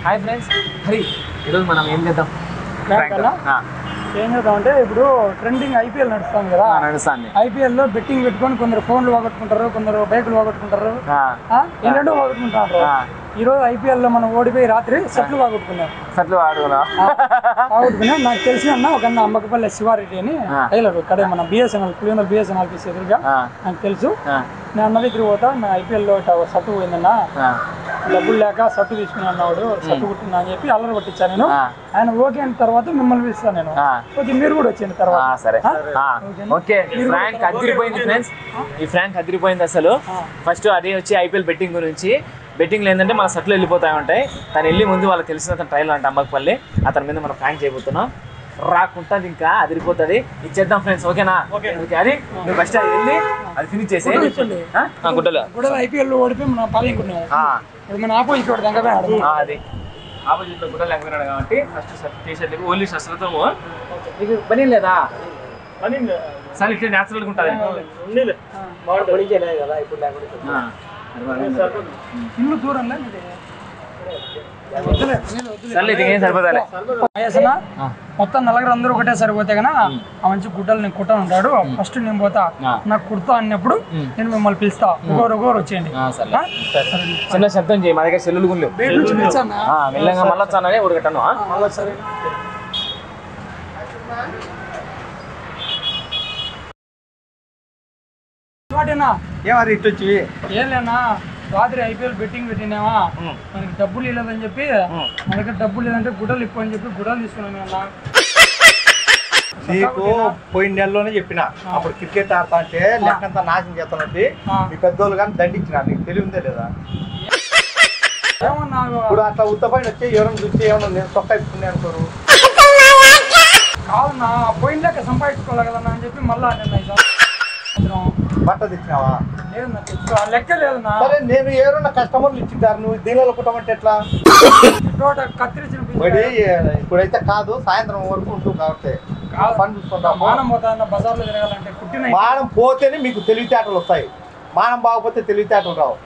Hi friends, Hari ఈరోజు మనం ఏం చేద్దాం? ఏం చేద్దామంటే ఇప్పుడు ట్రెండింగ్ ఐపీఎల్ నడుస్తుంది కదా, ఐపీఎల్ లో బెట్టింగ్ పెట్టుకొని కొందరు ఫోన్లు పోగొట్టుకుంటారు, కొందరు బైకులు పోగొట్టుకుంటారు, ఇలాంటి పోగొట్టుకుంటారు. ఈ రోజు ఐపీఎల్ లో మనం ఓడిపోయి రాత్రి సెట్లు పోగొట్టుకున్నాం. నాకు తెలిసిన అన్న ఒక అన్న అమ్మకపల్లి శివారెడ్డి అని టైలర్ ఇక్కడ మన బిఎస్ఎన్ఎల్ పులివెందుల బిఎస్ఎన్ఎల్ ఆఫీస్ ఎదురుగా నాకు తెలుసు. నేను అన్న దగ్గరికి పోతా, నా ఐపీఎల్ లో షర్టు పోయిందన్న, డబ్బులు లేక షర్టు తీసుకుని అన్నవాడు షర్టు కుట్టినా అని చెప్పి అల్లరి పట్టించాను నేను. ఆయన ఓకే అయిన తర్వాత మిమ్మల్ని పిలుస్తాను నేను, ఓకే మీరు కూడా వచ్చింది తర్వాత. ఈ ఫ్రాంక్ అదిరిపోయింది అసలు. ఫస్ట్ అది వచ్చి ఐపీఎల్ బెట్టింగ్ గురించి. బెట్టింగ్లు ఏంటంటే మన షర్ట్లు వెళ్ళిపోతాయి ఉంటాయి. తను వెళ్ళి ముందు వాళ్ళకి తెలిసిన అతను ట్రైలర్ అంటే అమ్మకపల్లి, అతని మీద మనం ఫ్రాంక్ చేయబోతున్నాం. రాకుంటుంది ఇంకా అదిరిపోతుంది. ఇచ్చేద్దాం ఫ్రెండ్స్, ఓకేనా? ఓకే అది నువ్వు ఫస్ట్ అది వెళ్ళి అది ఫినిష్ చేసి గుడ్డలు ఐపీఎల్ లో ఓడిపోయి మనం పాలించుకున్నాం. మన ఆపోజిట్ వాడు దగ్గర అది ఆపోజిట్ లో గుడ్డలు లేకపోయినాడు కాబట్టి ఫస్ట్ టీషర్ట్ ఓన్లీ షర్ట్లతో నీకు పని లేదా? సార్ ఇట్లా న్యాచురల్గా ఉంటుంది. ఇల్లు దూరం మొత్తం నలుగురు అందరూ ఒకటే సరిపోతే కన్నా ఆ మంచి గుడ్డలు నేను కుట్ట ఉంటాడు. ఫస్ట్ నేను పోతా, నాకు కుర్తా అన్నప్పుడు నేను మిమ్మల్ని పిలుస్తా, ఒకరు వచ్చేయండి. చిన్న శబ్దం చేయి, మా దగ్గర సెల్లులు గుళ్ళు మెల్లగా మళ్ళీ వచ్చానని ఊరుగట్టను. ఏం లేనా, రాత్రి ఐపీఎల్ బెట్టింగ్ పెట్టినావా, మనకి డబ్బులు ఇవ్వలేదని చెప్పి, మన దగ్గర డబ్బులు లేదంటే గుడ్డలు ఇప్పు అని చెప్పి గుడ్డలు తీసుకున్నాను. నీకు పోయిన నెలలోనే చెప్పిన, అప్పుడు క్రికెట్ ఆడతా అంటే లెక్కంతా నాశనం చేస్తానంటే మీ పెద్దోళ్ళు కానీ దండించిన, నీకు తెలివిందే లేదా? ఇప్పుడు అట్లా ఉత్తపైన వచ్చి ఎవరైనా చూస్తే ఏమన్నా నేను తొక్క ఇప్పుకునే అనుకోరు. కాదన్నా, పోయిన లెక్క సంపాదించుకోవాలి కదన్నా అని చెప్పి మళ్ళా బట్ట తెచ్చినావా? లెక్క లేదు. సరే, నేను ఎవరన్నా కస్టమర్లు ఇచ్చింటారు, నువ్వు దీనిలో కుట్టమంటే ఎట్లా? ఇప్పుడైతే కాదు, సాయంత్రం వరకు ఉంటుంది కాబట్టి పని చూసుకుంటాం. మానం పోతేనే మీకు తెలివితేటలు వస్తాయి, మానం బాగపోతే తెలివితేటలు రావు.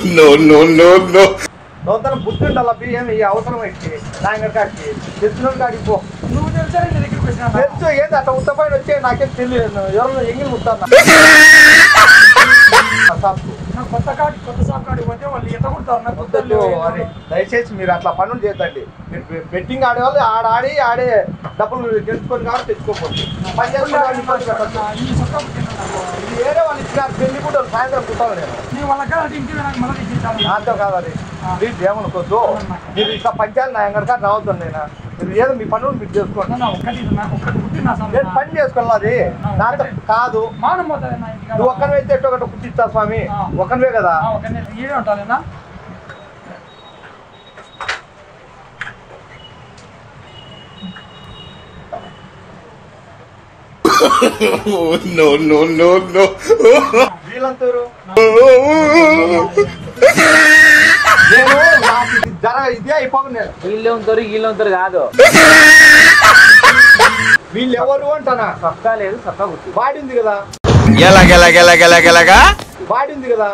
నూతన బుద్ధి ఉండాలి. ఏమి అవసరం అయితే నాయన కాడికి తెలిసిన కాడికి పో. నువ్వు తెలుసా తెలుసు, ఏంది అట్లా ఉత్తపైన వచ్చే నాకేం తెలియదు. ఎవరన్నా ఎంగిలి ముట్టాను కొత్త షాప్ కాడికి పోతే వాళ్ళు ఎంత కుడతారు. దయచేసి మీరు అట్లా పనులు చేద్దండి. మీరు బెట్టింగ్ ఆడేవాళ్ళు ఆడే డబ్బులు గెలుచుకొని కాబట్టి తెచ్చుకోకూడదు. వేరే వాళ్ళు ఇచ్చినారు పెళ్లి కూడా సాయంత్రం కుట్టాలి నేను. నాతో కాదని ప్లీజ్ ఏమనుకోద్దు. మీరు ఇట్లా పంచాలి నా ఎంగడికా రావద్దు. నేను మీరు ఏదో మీ పనులు మీరు చేసుకోండి. నేను పని చేసుకోవాలి, అది నాతో కాదు. నువ్వు ఒక్కరివైతే ఎట్టో ఒకటి కుట్టిస్తా స్వామి, ఒకరివే కదా. వీళ్ళంతూరు నేను ఇదే అయిపోకుండా నేను వీళ్ళు ఉంటారు కాదు, వీళ్ళు ఎవరు అంటానా? సొక్కా లేదు, సొక్కా గుర్తు బాడీ ఉంది కదా, బాడీ ఉంది కదా.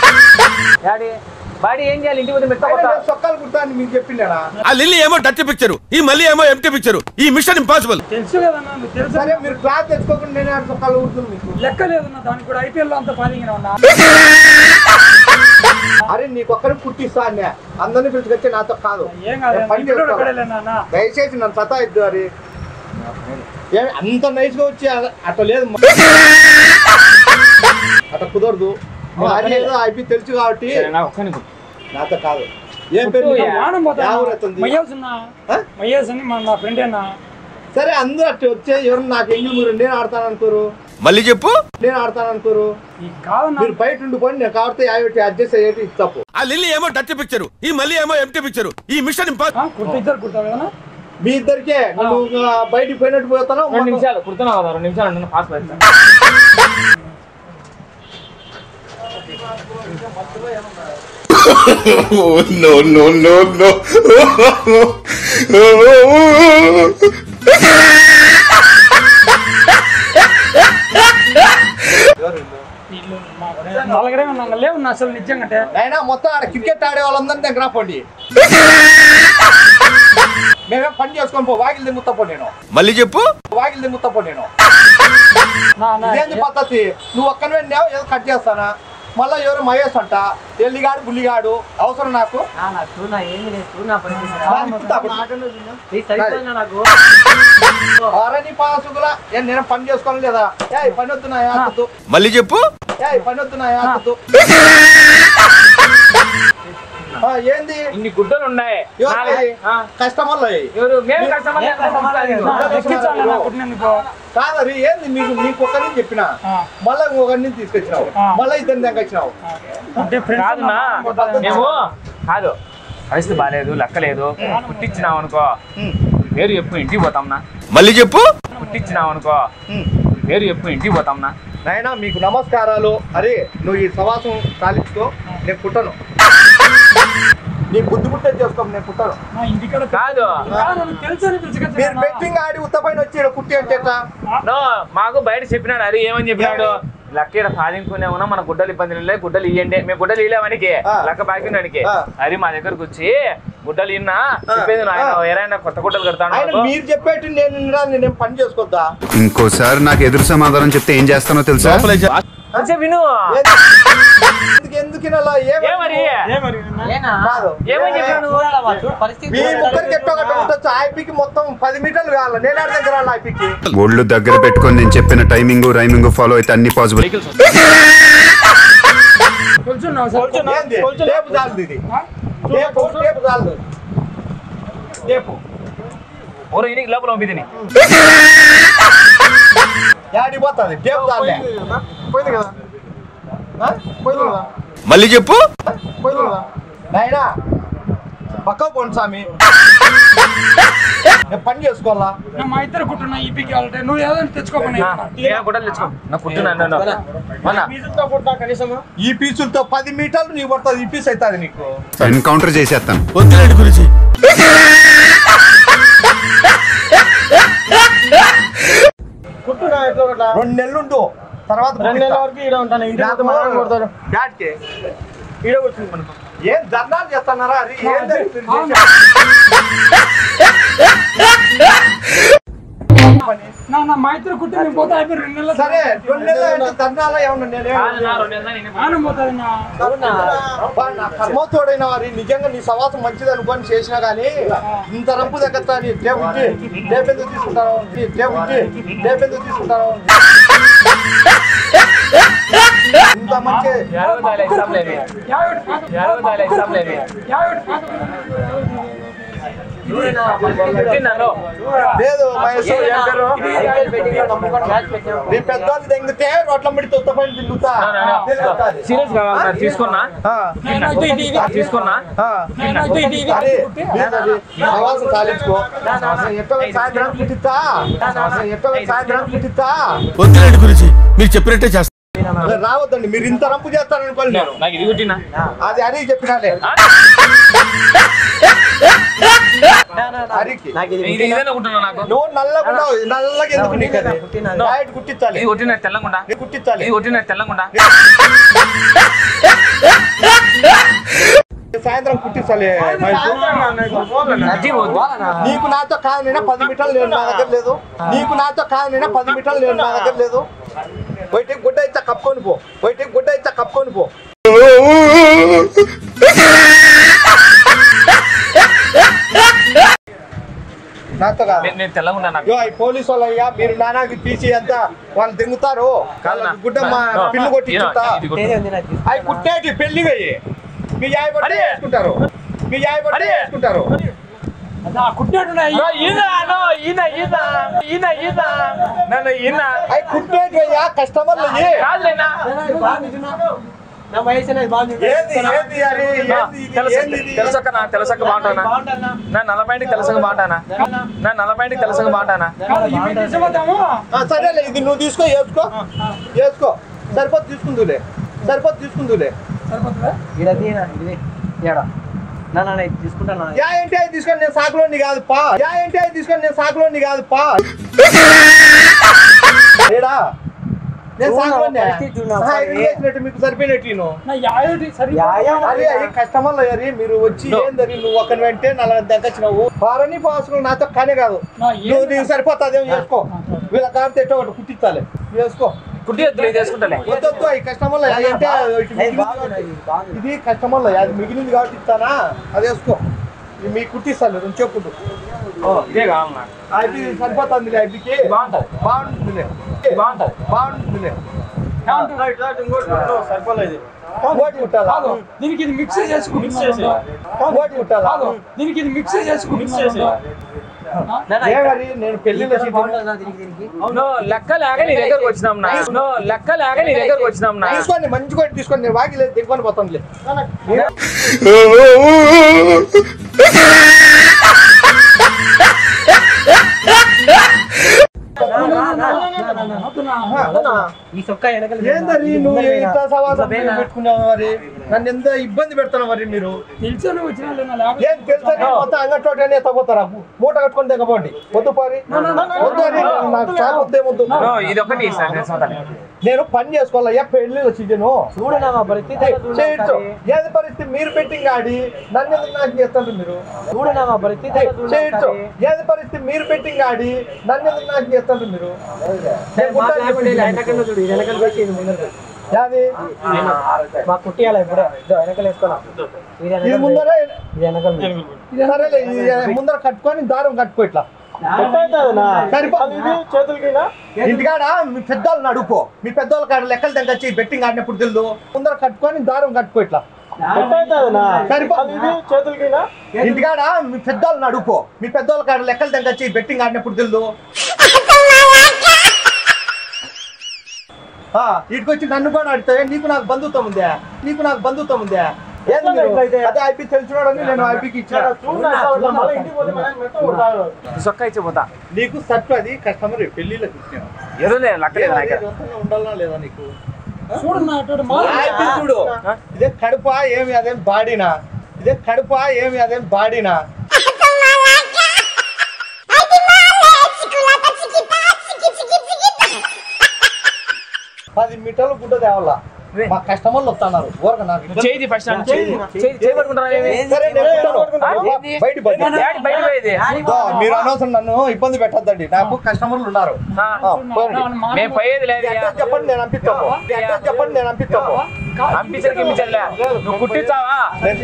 బాడీ ఏం చేయాలి? ఇంటి ముందు సొక్కాలు కుడతా అని మీకు చెప్పిండా? ఆ లిల్లీ ఏమో డర్టీ పిక్చర్, ఈ మళ్ళీ ఏమో ఎంటీ పిక్చర్. ఈ మిషన్ ఇంపాసిబుల్. తెలుసు కదన్నా, సరే మీరు క్లాత్ తెచ్చుకోకుండా నేను సొక్కాలు కుడుతుంది. మీకు లెక్క లేదన్నా, దానికి కూడా ఐపీఎల్ లో అంత పాలింగ్ ఉన్నా. అరే నీకు ఒక్కరికి కుట్టిస్తా అన్న, అందరినీ పిలుచుకొచ్చే నాతో కాదు. దయచేసి నన్ను సతాయిద్దు. అది ఏమి అంత నైస్ గా వచ్చి అట్లా లేదు, అట్లా కుదరదు. ఐపీ తెలుసు కాబట్టి నాతో కాదు. ఏం పేరు? నా ఫ్రెండ్ అన్నా. సరే, అందరూ అట్లా వచ్చే ఎవరు నాకు ఎంగిల్ మీరు నేను ఆడతాను అనుకోరు. మళ్ళీ చెప్పు. నేను ఆడతాను అనుకోరు. మీరు బయట ఉండిపోయి నేను కాబట్టి అడ్జస్ట్ అయ్యేది తప్పు. ఆ లిల్లీ ఏమో డర్టీ పిక్చర్, ఈ మళ్ళీ ఏమో ఎంటీ పిక్చర్. ఈ మిషన్ ఇంపాసిబుల్. మీ ఇద్దరికే నువ్వు బయటికి పోయినట్టు పోతాను. 2 నిమిషాలు కుడుతున్నావు కదా, 2 నిమిషాలు పాస్ పెడతాను. నలగడే ఉన్నాం లేవు అసలు నిజంగా. అయినా మొత్తం ఆడ క్రికెట్ ఆడే వాళ్ళందరినీ దగ్గర పోండి. మేమేం పని చేసుకొని పో వాకిలు దింగుతా పో నేను మళ్ళీ చెప్పు. వాకిలు దింగుతా పో నేను ఇదేంటి పద్ధతి నువ్వు ఒక్కనే ఏదో కట్ చేస్తానా మళ్ళీ ఎవరు మహేష్ అంట ఎల్లిగాడు బుల్లిగాడు అవసరం నాకు నీ పాసుగులా నేను పని చేసుకోను లేదా ఏ పని వద్దున్నా మళ్ళీ చెప్పు. ఏ పని వద్దున్నా ఏంది ఇన్ని గుడ్డలు ఉన్నాయి కస్టమర్లు కాదరి ఏంది మీకు నీకు ఒక్కరిని చెప్పిన మళ్ళీ ఒకరిని తీసుకొచ్చినావు మళ్ళీ ఇద్దరిని దగ్గర వచ్చినావు కాదునా మేము కాదు పరిస్థితి బాగాలేదు లెక్కలేదు పుట్టించినావు అనుకో పేరు చెప్పు ఇంటికి పోతాంనా మళ్ళీ చెప్పు. పుట్టించినావు అనుకో పేరు చెప్పు ఇంటికి పోతాంనా నాయనా మీకు నమస్కారాలు అరే నువ్వు ఈ సవాసం సాధించుకో నేను పుట్టను నీ బుద్ధి పుట్టే చేసుకో నేను పుట్టను కాదు మీరు బెట్టింగ్ ఆడి ఉత్తపైన వచ్చి కుట్టి అంటే మాకు బయట చెప్పినాడు అది ఏమని చెప్పినాడు లెక్క ఇక్కడ సాధించుకునే ఉన్నా మన గుడ్డలు ఇబ్బందులు లేదు గుడ్డలు ఇవ్వండి మేము గుడ్డలు ఇవ్వలేమనికి లెక్క బాగున్నానికి అది మా దగ్గరకు వచ్చి గుడ్డలు ఇన్నా చెప్పేది ఏరైనా కొత్త గుడ్డలు కడతాను మీరు చెప్పేటి నేను పని చేసుకోద్దా ఇంకోసారి నాకు ఎదురు సమాధానం చెప్తే ఏం చేస్తానో తెలుసా? విను ఎందుకు ఐపీకి మొత్తం 10 మీటర్లు కావాలి నేను దగ్గర ఐపీకి ఒళ్ళు దగ్గర పెట్టుకొని నేను చెప్పిన టైమింగ్ రైమింగ్ ఫాలో అయితే అన్ని పాసిబుల్. లోపల పంపిదిని యాడి పోతుంది టేపు దాన్ని పోయింది కదా పోయింది కదా మళ్ళీ చెప్పు. పోయింది కదా నాయనా పక్క పోండి స్వామి నేను పని చేసుకోవాలా మా ఇద్దరు కుట్టున్నా ఈపీకి వాళ్ళంటే నువ్వు ఏదైనా తెచ్చుకోకుండా గుడ్డలు తెచ్చుకో నాకు కుట్టున్నా ఈ పీసులతో 10 మీటర్లు నీకు పడుతుంది ఈ పీస్ అవుతుంది నీకు ఎన్కౌంటర్ చేసేస్తాను. వద్దులేండి గురించి. 2 నెలలు ఉండు తర్వాత 2 నెలల వరకు ఈడ ఉంటాను బ్యాట్కి ఈడ వచ్చింది మనకు ఏం ధర్నాలు చేస్తున్నారా అది ఏం మా ఇద్దరు కుట్టి మేము పోతే అయిపోయి 2 నెలలు సరే 2 నెలలు ధర్నాలు కర్మతోడైన వారి నిజంగా నీ సవాసం మంచిది అనుకొని చేసినా గానీ ఇంత రంపు దగ్గర టేపెందుకు తీసుకుంటాను ఇంత మంచి లేదు మహేష్ నీ పెద్దవాళ్ళు తెంగితే రోడ్ల మడి తొత్త పైన తిరుగుతా సీరియస్ కావాలి తీసుకున్నా సవాసం సాధించుకో సాయంత్రం పుట్టిస్తా వద్దులేండి గురించి మీరు చెప్పినట్టే చేస్తా. రావద్దండి మీరు ఇంత రంపు చేస్తారనుకోండి నేను నాకు ఇది కుట్టినా అది అడిగి చెప్పినాలే నువ్వు నల్లగా ఎందుకు నీకు కుట్టించాలి కొట్టిన తెల్లకుండా కుట్టించాలి కొట్టిన తెల్లకుండా సాయంత్రం కుట్టించాలి నీకు నాతో కాదనైనా 10 మీటర్లు నేను నా దగ్గర లేదు నీకు నాతో కాదనైనా 10 మీటర్లు నేను నా దగ్గర లేదు బయటికి గుడ్డ ఇచ్చా కప్పుకొని పో నాతో నేను తెల్లకుండా పోలీసు వాళ్ళు అయ్యా మీరు నానాకి తీసి అంతా వాళ్ళు దింగుతారు గుడ్డ మా పిల్లు కొట్టి అవి కుట్టేటి పెళ్లిగా మీ యాయబడి వేసుకుంటారు కుట్టేటయ్యా కస్టమర్లు తెలుసక్క బాగుంటానా నా 40 తెలుసక బాగుంటానా సరేలే ఇది నువ్వు వేసుకో సరిపోతు తీసుకుందులే తీసుకొని నేను సాకులోని కాదు పా నేను సాగుబడి చేసినట్టు మీకు సరిపోయినట్టు కస్టమర్లు అయ్యారు మీరు వచ్చి ఏందరి నువ్వు ఒక వెంటే 40 దగ్గచ్చినావు వారని పాసుకుని నాతో కానే కాదు నువ్వు నీకు సరిపోతుంది ఏం చేసుకో వీళ్ళ కాబట్టి ఎట్టో ఒకటి కుట్టించాలి వేసుకో వద్దు ఈ కస్టమర్లు అంటే ఇది కస్టమర్లు అది మిగిలింది కాబట్టి ఇస్తానా అది వేసుకో మీకు కుట్టిస్తాను నేను చెప్పుకుంటూ అది సరిపోతుంది ఐబీకి బాగుంటుంది సరిపోలేదు దీనికి ఇది మిక్స్ దీనికి ఇది మిక్స్ నేను పెళ్లిలో లెక్కలాగా నీ దగ్గరకు వచ్చినాం తీసుకోండి మంచి కూడా తీసుకోండి నేను వాకి లేదు దిగుకొని పోతాను ఏందరి నువ్వు ఇట్లా సవాసం పెట్టుకున్నావు మరి నన్ను ఎంత ఇబ్బంది పెడతాను మరి మీరు ఏం తెలుసా మొత్తం అంగట్లోనే ఎత్తపోతారా మూట కట్టుకొని దిగపోండి వద్దు పారి వద్దు అని నాకు చాలా వద్దేమొద్దు నేను పని చేసుకోవాలయ్యా పెళ్లి సీజను చేయొచ్చు ఏది పరిస్థితి మీరు బెట్టింగ్ ఆడి నన్ను ఎందుకు నాకు చేస్తారు మీరు చేయొచ్చు ఏది పరిస్థితి మీరు బెట్టింగ్ ఆడి నన్ను ఎందుకు నాకు చేస్తారు మీరు ముందర కట్టుకొని దారం కట్టుకో ఇట్లా ఇంటికాడ మీ పెద్దోళ్ళని అడుగుకో మీ పెద్దోళ్ళ కాడ లెక్కలు దగ్గర బెట్టింగ్ ఆడినప్పుడు తెలుదు ముందర కట్టుకొని దారం కట్టుకో ఇట్లా ఇంటికాడ మీ పెద్దోళ్ళని అడుగుకో మీ పెద్దోళ్ళ కాడ లెక్కలు దగ్గర బెట్టింగ్ ఆడినప్పుడు తెలుదు ఇటుకొచ్చి నన్ను కూడా అడుగుతావే నీకు నాకు బంధుత్వం ఉందే అదే ఐపీ తెలిసినోడని నేను ఐపీకి ఇచ్చిపోతా నీకు సట్టు అది కస్టమర్ పెళ్లిలో ఉండాలా లేదా నీకు చూడు ఇదే కడుప ఏమి అదేం బాడీనా ఇదే కడుప ఏమి అదేం బాడీనా పది మీటర్లు గుడ్డ తేవాల మా కస్టమర్లు వస్తున్నారు మీరు అనవసరం నన్ను ఇబ్బంది పెట్టద్దండి నాకు కస్టమర్లు ఉన్నారు చెప్పండి నేను పంపిస్తాను నువ్వు కుట్టించావా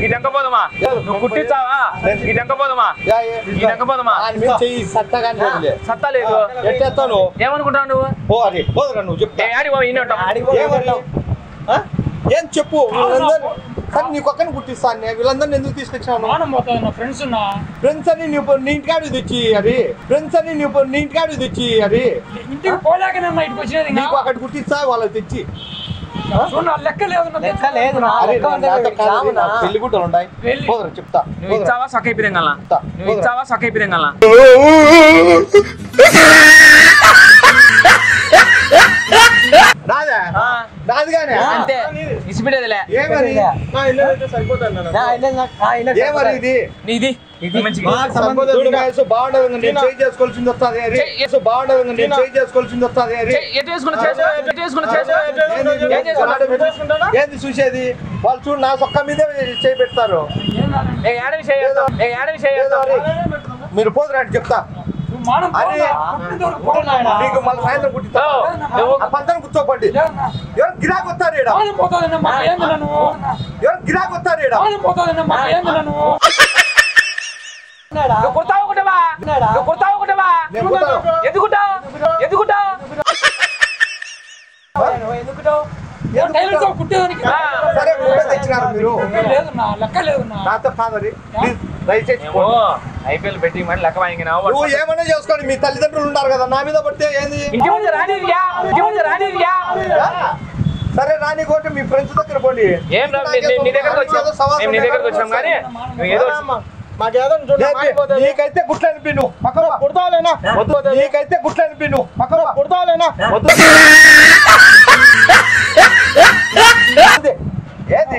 సత్తా లేదు ఎట్టేస్తాను ఏమనుకుంటావు నువ్వు నువ్వు చెప్తా ఏం చెప్పు కానీ నీకు ఒక్కని గుర్తిస్తాను వీళ్ళందరినీ ఎందుకు తీసుకొచ్చాను ఫ్రెండ్స్ అని నువ్వు నీ ఇంటికాడు తెచ్చి అది ఇంటికి పోలేక నీకు అక్కడ గుర్తిస్తా వాళ్ళకి తెచ్చి లెక్క లేదు పెళ్లి గుట్టలు ఉంటాయి చెప్తా నువ్వు ఇచ్చావా సొక్కైపోయింగల రాదుగానే అంతే ఇసిపెట్టేదిలే ఇది నీది బాగుండదు నేను చేయి చేసుకోవాల్సింది వస్తుంది ఏంది చూసేది వాళ్ళు చూడు నా సొక్క మీదే చేయి పెడతారు మీరు పోదురండి చెప్తా నీకు మళ్ళీ సాయంత్రం కుట్టిస్తా పంతను కూర్చోపండి ఎవరు గిరాకు వస్తారు ఐపీఎల్ బెట్టింగ్ మరి లెక్క వాంగినావు నువ్వు ఏమన్నా చేసుకోండి మీ తల్లిదండ్రులు ఉన్నారు కదా నా మీద పడితే ఏంది సరే రాని కోటి మీ ఫ్రెండ్స్ దగ్గర పోండి నీకైతే గుట్లు అనిపి నువ్వు పక్కన కుడతావులేనా నీకైతే గుట్లు అనిపి నువ్వు పక్కన కుడతావులేనా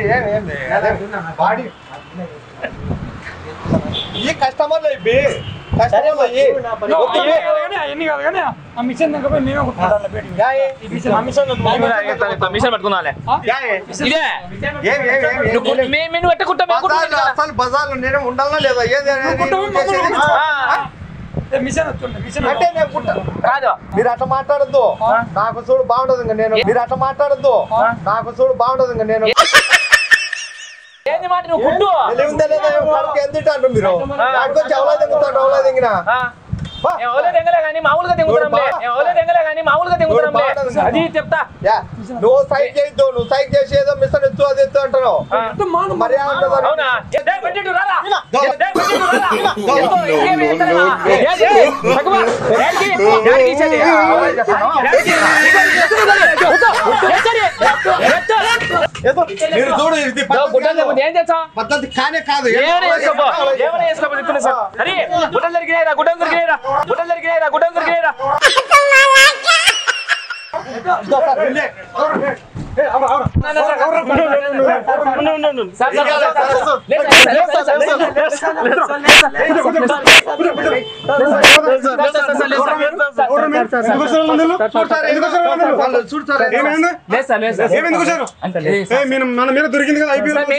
బాడీ ఈ కస్టమర్లు అయిపోయి కస్టమర్లు అయ్యి అవన్నీ కాదు కానీ ఆ మిషన్ దగ్గర పోయి మేమే కుట్టుకుంటాం మిషన్ పట్టుకున్నాలే అసలు బజార్లో నేను ఉండాలనా లేదా ఏది మిషన్ వస్తుంది మిషన్ అంటే నేను కాదు మీరు అట్లా మాట్లాడద్దు నాకు చూడు బాగుండదు ఇంకా నేను మీరు అట్లా మాట్లాడద్దు నాకు చూడు బాగుండదు ఇంకా నేను ఉందా లేదా ఎంత అంటారు మీరు ఎవలా దిగుతాడు ఎవలా దిగినా అది చెప్తా నువ్వు సైక్ చేయొద్దు నువ్వు సైక్ చేసి ఏదో మిషన్ ఎత్తు అది ఎత్తు అంటారు మీరు చూడు ఏం చేస్తా పద్ధతి కానే కాదు గుడ్డలు దొరికినాయిరా గుడ్డలు దొరికినాయిరా గుడ్డలు దొరికినాయిరా గుడ్డలు దొరికినాయిరా మన మీద దొరికింది కదా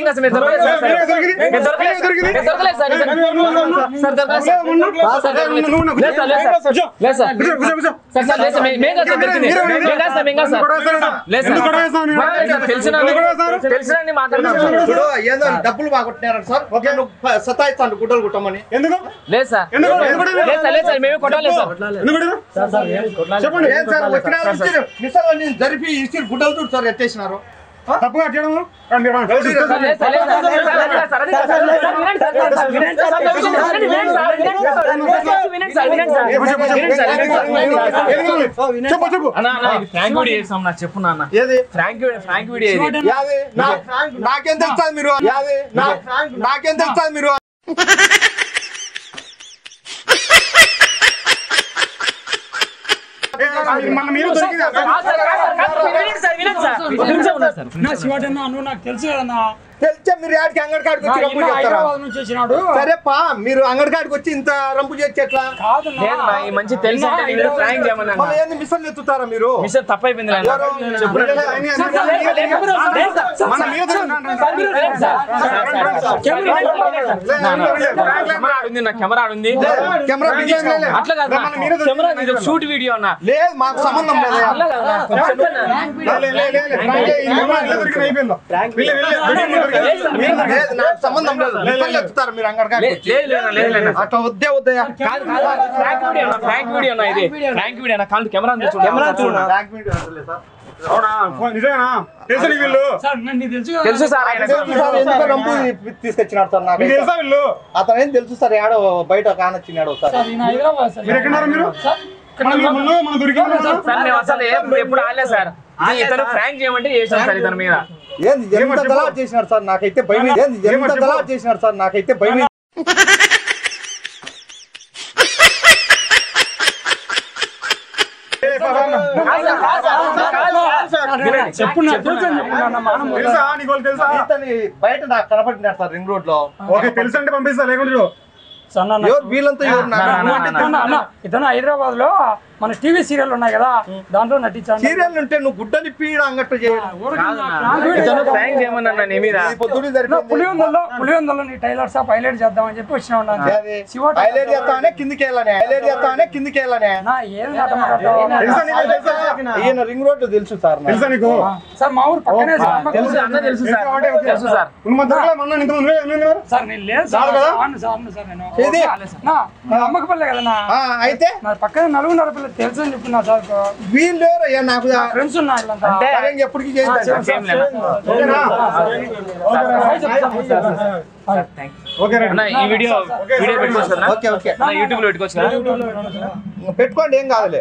ఏదో డబ్బులు బాగుంటున్నారు సార్ ఓకే నువ్వు సతాయిస్తాను గుడ్డలు కుట్టమని ఎందుకు లేదు సార్ మేమే కొట్టాలేదు సార్ చెప్పండి ఏం సార్ వచ్చిన మిషన్ జరిపి ఇచ్చి గుడ్డలు చూడు సార్ ఎత్తేసినారు తప్పుగా చేయడము చెప్పు నాన్న ఫ్రాంక్ వీడియో నాకేం తెలుస్తుంది మీరు నాకేం తెలుస్తుంది మీరు మన మీద దొరికింది నాకు తెలుసు కదన్నా తెలిసే మీరు ఆడికి అంగడి కాడికి వచ్చి రంపు చేస్తారా నుంచి వచ్చినాడు సరేపా మీరు అంగడి కాడికి వచ్చి ఇంత రంపు చేసి ఎట్లా ఈ మంచి తెలుసు ఏంది మిషన్ ఎత్తుతారా మీరు మిషన్ తప్పైపోయింది కెమెరా ఉంది అట్లా కాదు షూట్ వీడియో అన్నా లేదు మాకు సంబంధం లేదు సంబంధం లేదు ఎత్తుతారు మీరు అంగడి అట్లా వద్దే వద్దయా ఫ్రాంక్ వీడియో అన్నా ఇది ఫ్రాంక్ వీడియో అన్నా కాదు కెమెరా తెలుసు సార్ ఎందుకు రంపు తీసుకొచ్చినాడు సార్ నాకు అతను ఏం తెలుసు సార్ ఏడో బయట కానొచ్చినాడు సార్ ఎప్పుడు ఆడలేదు సార్ ఇతను ఫ్రాంక్ చేయమంటే చేసాం సార్ ఇతని మీద ఎంత గలాట్ చేసినాడు సార్ నాకైతే భయం ఎంత గలాట్ చేసినాడు సార్ నాకైతే భయం బయట నాకు కనపడినాడు సార్ రింగ్ రోడ్ లో తెలుసు అంటే పంపిస్తా లేకుండా వీళ్ళంతా ఇతను హైదరాబాద్ లో మన టీవీ సీరియల్ ఉన్నాయి కదా దాంట్లో నటించాను సీరియల్ ఉంటే నువ్వు గుడ్డని పీడ అంగట్టు పులివెందులో నీ టైలర్ షాప్ హైలైట్ చేద్దామని చెప్పి వచ్చిన హైలైట్ చేస్తామనే కిందికి వెళ్ళనే ఈయన రింగ్ రోడ్ తెలుసు సార్ సార్ మా ఊరు పక్కనే తెలుసు సార్ సార్ నేను లేదు సార్ నేను అమ్మకపల్లె కదా అయితే పక్కన 4.5 పిల్లలు తెలుసు అని చెప్తున్నా సార్ వీళ్ళు నాకు ఫ్రెండ్స్ ఉన్నారు ఎప్పటికీ పెట్టుకోండి ఏం కాదులే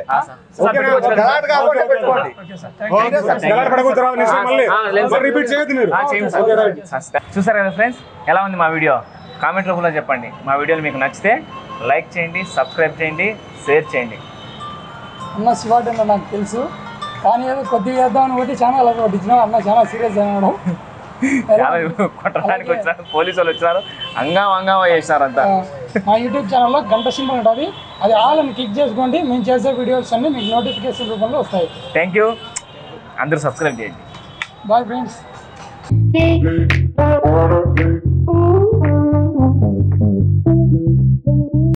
చూసారు కదా ఫ్రెండ్స్ ఎలా ఉంది మా వీడియో కామెంట్ రూపంలో చెప్పండి మా వీడియోలు మీకు నచ్చితే లైక్ చేయండి సబ్స్క్రైబ్ చేయండి షేర్ చేయండి అన్న శివాడు నాకు తెలుసు కానీ ఏదో కొద్దిగా వేద్దామని పోతే చాలా అలా పట్టించినావు అన్న చాలా సీరియస్ అయినాడు కొట్టడానికి వచ్చినారు, పోలీసు వాళ్ళు వచ్చినారు, హంగామా చేసినారు అంతా. మా యూట్యూబ్ ఛానల్లో గంట సింబల్ ఉంటుంది, అది ఆల్ అని క్లిక్ చేసుకోండి. మేము చేసే వీడియోస్ అన్ని మీకు నోటిఫికేషన్ రూపంలో వస్తాయి. థ్యాంక్ యూ, అందరూ సబ్స్క్రైబ్ చేయండి. Bye friends.